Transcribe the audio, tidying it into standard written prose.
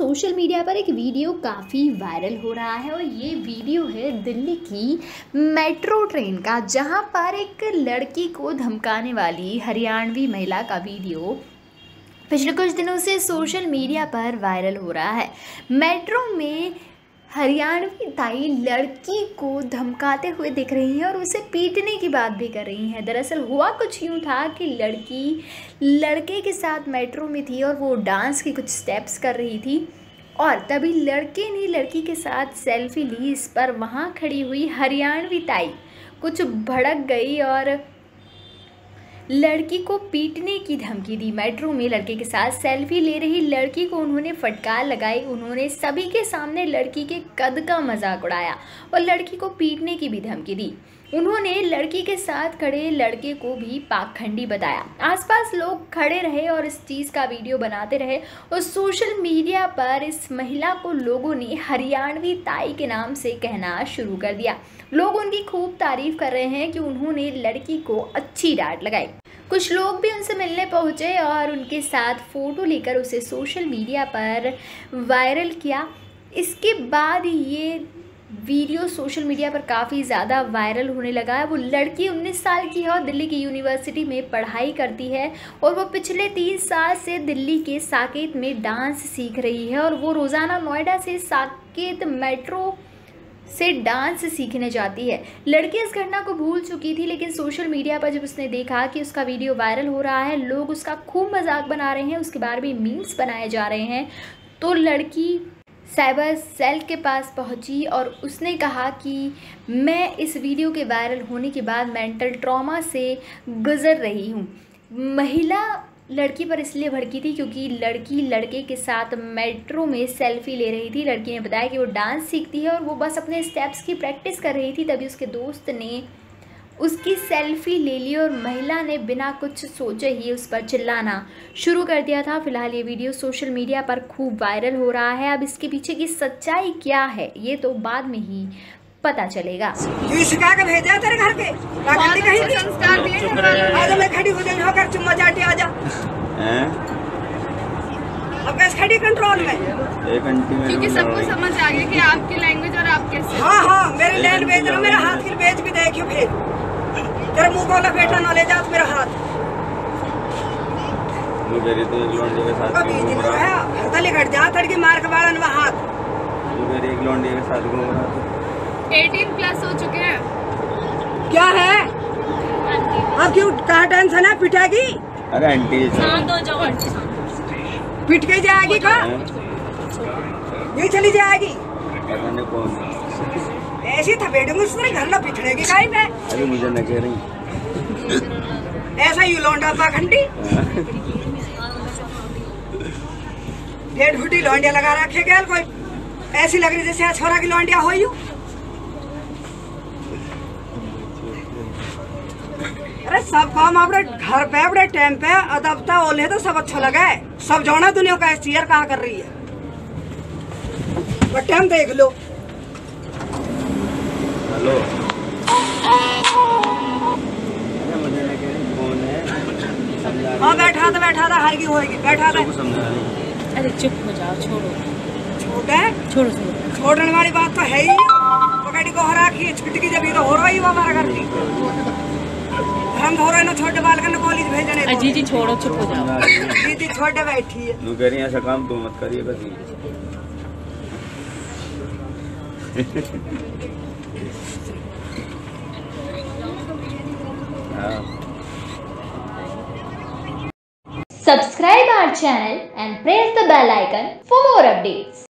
Social media पर एक video काफ़ी वायरल हो रहा है और ये वीडियो है दिल्ली की मेट्रो ट्रेन का, जहां पर एक लड़की को धमकाने वाली हरियाणवी महिला का वीडियो पिछले कुछ दिनों से सोशल मीडिया पर वायरल हो रहा है। मेट्रो में हरियाणवी ताई लड़की को धमकाते हुए दिख रही है और उसे पीटने की बात भी कर रही हैं। दरअसल हुआ कुछ यूँ था कि लड़की लड़के के साथ मेट्रो में थी और वो डांस के कुछ स्टेप्स कर रही थी और तभी लड़के ने लड़की के साथ सेल्फी ली। इस पर वहाँ खड़ी हुई हरियाणवी ताई कुछ भड़क गई और लड़की को पीटने की धमकी दी। मेट्रो में लड़के के साथ सेल्फी ले रही लड़की को उन्होंने फटकार लगाई। उन्होंने सभी के सामने लड़की के कद का मजाक उड़ाया और लड़की को पीटने की भी धमकी दी। उन्होंने लड़की के साथ खड़े लड़के को भी पाखंडी बताया। आसपास लोग खड़े रहे और इस चीज़ का वीडियो बनाते रहे और सोशल मीडिया पर इस महिला को लोगों ने हरियाणवी ताई के नाम से कहना शुरू कर दिया। लोग उनकी खूब तारीफ कर रहे हैं कि उन्होंने लड़की को अच्छी डांट लगाई। कुछ लोग भी उनसे मिलने पहुंचे और उनके साथ फ़ोटो लेकर उसे सोशल मीडिया पर वायरल किया। इसके बाद ये वीडियो सोशल मीडिया पर काफ़ी ज़्यादा वायरल होने लगा है। वो लड़की 19 साल की है और दिल्ली की यूनिवर्सिटी में पढ़ाई करती है और वो पिछले 3 साल से दिल्ली के साकेत में डांस सीख रही है और वो रोज़ाना नोएडा से साकेत मेट्रो से डांस सीखने जाती है। लड़की इस घटना को भूल चुकी थी, लेकिन सोशल मीडिया पर जब उसने देखा कि उसका वीडियो वायरल हो रहा है, लोग उसका खूब मजाक बना रहे हैं, उसके बारे में मीम्स बनाए जा रहे हैं, तो लड़की साइबर सेल के पास पहुंची और उसने कहा कि मैं इस वीडियो के वायरल होने के बाद मेंटल ट्रॉमा से गुजर रही हूँ। महिला लड़की पर इसलिए भड़की थी क्योंकि लड़की लड़के के साथ मेट्रो में सेल्फी ले रही थी। लड़की ने बताया कि वो डांस सीखती है और वो बस अपने स्टेप्स की प्रैक्टिस कर रही थी, तभी उसके दोस्त ने उसकी सेल्फी ले ली और महिला ने बिना कुछ सोचे ही उस पर चिल्लाना शुरू कर दिया था। फिलहाल ये वीडियो सोशल मीडिया पर खूब वायरल हो रहा है। अब इसके पीछे की सच्चाई क्या है ये तो बाद में ही पता चलेगा। शिका के भेजा तेरे घर के कहीं संस्कार दिए। आज मैं खड़ी हो जाऊं होकर चुम्मा चाटे आ जा। अब कैसे खड़ी कंट्रोल में एक घंटे में, क्योंकि सबको समझ आ गया कि आपकी लैंग्वेज और आप कैसे। हाँ मेरी लैंग्वेज ना, मेरा हाथ की बेच भी देखियो फिर तेरे मुंह को लपेटा ना ले जात मेरा हाथ। मेरी तो एक लौंडे के साथ कभी दिन है हड़ताली घट जा तड़की मार के बालन में हाथ। मेरी एक लौंडे के साथ घूम रहा था। 18+ हो चुके हैं। क्या है अब क्यों कहाँ टेंशन है पिटेगी? अरे आंटी पिट के जाएगी का ये चली जाएगी। पता नहीं कौन ऐसी था बेटे मुझसे घर ना पिटने की काई में। अरे मुझे न कह रही ऐसा ही लौंडा पाखंडी डेढ़ फुटी लौंडिया लगा रखे गया कोई ऐसी लग रही जैसे छोरा की लौंडिया हो यू। अरे सब काम अपने घर पे अपने टाइम पे अदबता ओले तो सब अच्छा लगा है। सब जाना दुनिया का शेयर कहाँ कर रही है, बट टाइम देख लो। हेलो मुझे न कह रही कौन है। हाँ बैठा था हारगी होएगी बैठा था। अरे चुप हो जाओ, छोड़ो छोड़ो छोड़ने वाली बात तो है ही। पकड़ी को हरा की छुटकी जब तो हो रही हमारा घर की हम हो रहे ना छोटे बालकन कॉलेज भेजने। जी छोड़ो, चुप हो जाओ। दीदी छोटे बैठी है। तू कह रही ऐसा काम तू मत करिए कभी। Subscribe our channel and press the bell icon for more updates.